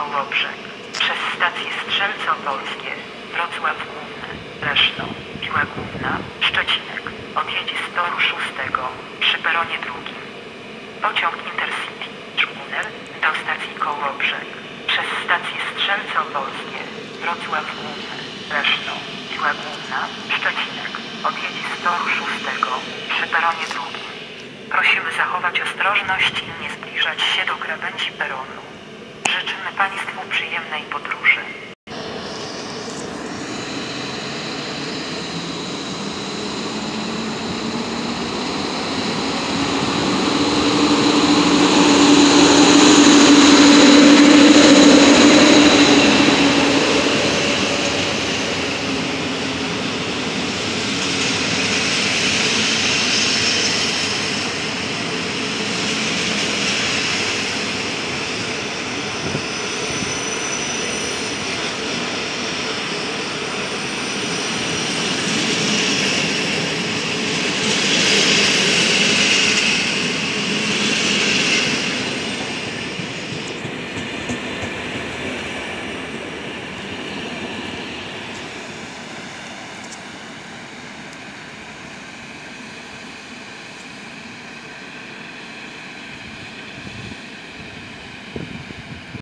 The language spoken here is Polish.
Kołobrzeg, przez stacje Strzelce Opolskie, Wrocław Główny, Leszno, Piła Główna, Szczecinek. Odjedzie z toru 6 przy peronie 2. Pociąg Intercity Człuner do stacji Kołobrzeg, przez stacje Strzelce Opolskie, Wrocław Główny, Leszno, Piła Główna, Szczecinek. Odjedzie z toru 6 przy peronie 2. Prosimy zachować ostrożność i nie zbliżać się do krawędzi peronu. Życzymy Państwu przyjemnej podróży.